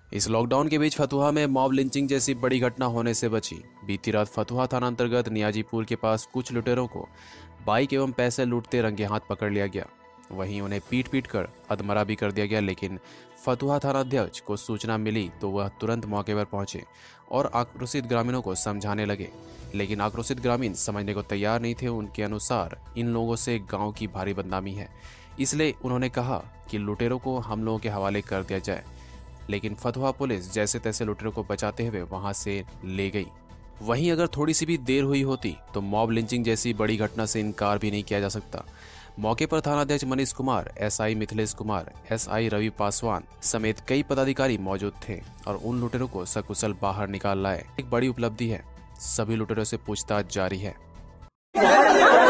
इस लॉकडाउन के बीच फतुहा में मॉब लिंचिंग जैसी बड़ी घटना होने से बची। बीती रात फतुहा थाना अंतर्गत नियाजीपुर के पास कुछ लुटेरों को बाइक एवं पैसे लूटते रंगे हाथ पकड़ लिया गया। वहीं उन्हें पीट पीट कर अधमरा भी कर दिया गया। लेकिन फतुहा थाना अध्यक्ष को सूचना मिली तो वह तुरंत मौके पर पहुंचे और आक्रोशित ग्रामीणों को समझाने लगे। लेकिन आक्रोशित ग्रामीण समझने को तैयार नहीं थे। उनके अनुसार इन लोगों से गांव की भारी बदनामी है, इसलिए उन्होंने कहा कि लुटेरों को हम लोगों के हवाले कर दिया जाए। लेकिन फतुहा पुलिस जैसे तैसे लुटेरों को बचाते हुए वहां से ले गई। वहीं अगर थोड़ी सी भी देर हुई होती तो मॉब लिंचिंग जैसी बड़ी घटना से इनकार भी नहीं किया जा सकता। मौके पर थानाध्यक्ष मनीष कुमार, एसआई मिथिलेश कुमार, एसआई रवि पासवान समेत कई पदाधिकारी मौजूद थे और उन लुटेरों को सकुशल बाहर निकाल लाए। एक बड़ी उपलब्धि है। सभी लुटेरों से पूछताछ जारी है।